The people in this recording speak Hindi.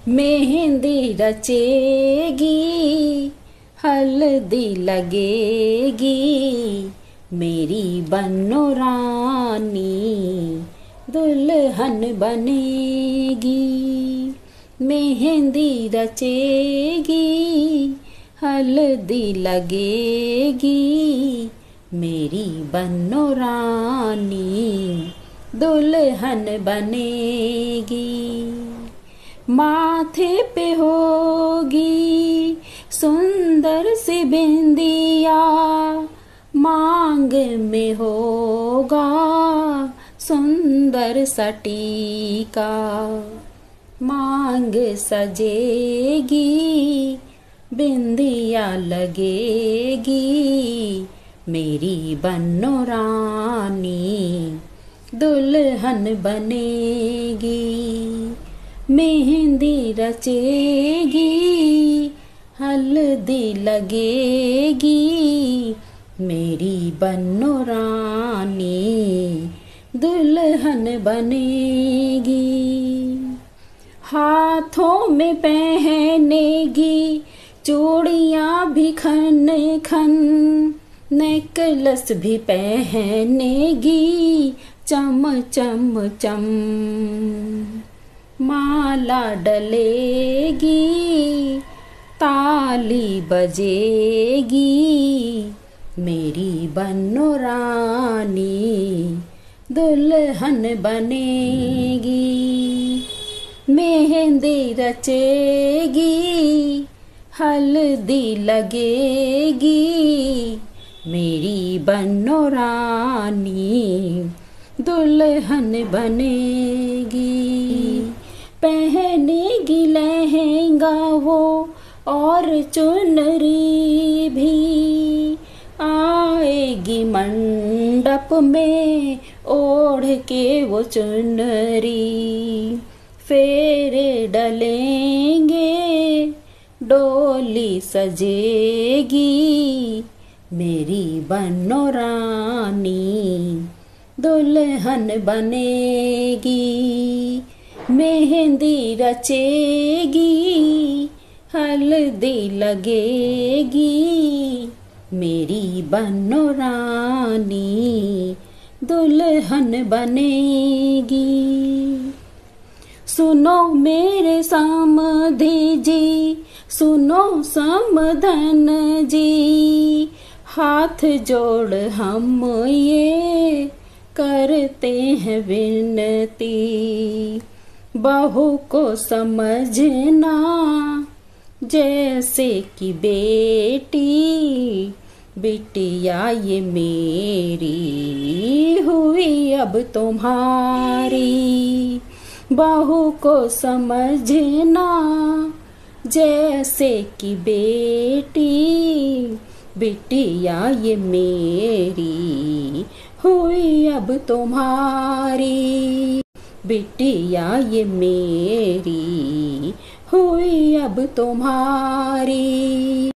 मेहंदी रचेगी, हल्दी लगेगी, मेरी बनो रानी दुल्हन बनेगी। मेहंदी रचेगी, हल्दी लगेगी, मेरी बनो रानी दुल्हन बनेगी। माथे पे होगी सुंदर सी बिंदिया, मांग में होगा सुंदर सा टीका। मांग सजेगी, बिंदिया लगेगी, मेरी बनो रानी दुल्हन बनेगी। मेहंदी रचेगी, हल्दी लगेगी, मेरी बनो रानी दुल्हन बनेगी। हाथों में पहनेगी चूड़ियां भी खन खन, नेकलेस भी पहनेगी चम चम चम। माला डलेगी, ताली बजेगी, मेरी बनो रानी दुल्हन बनेगी। मेहंदी रचेगी, हल्दी लगेगी, मेरी बनो रानी दुल्हन बनेगी। पहनेगी लहंगा वो और चुनरी भी, आएगी मंडप में ओढ़ के वो चुनरी। फेरे डलेंगे, डोली सजेगी, मेरी बनो रानी दुल्हन बनेगी। मेहंदी रचेगी, हल्दी लगेगी, मेरी बनो रानी दुल्हन बनेगी। सुनो मेरे समधी जी, सुनो समधन जी, हाथ जोड़ हम ये करते हैं विनती। बहू को समझना जैसे कि बेटी, बिटिया ये मेरी हुई अब तुम्हारी। बहू को समझना जैसे कि बेटी, बिटिया ये मेरी हुई अब तुम्हारी। बिटिया ये मेरी हुई अब तुम्हारी।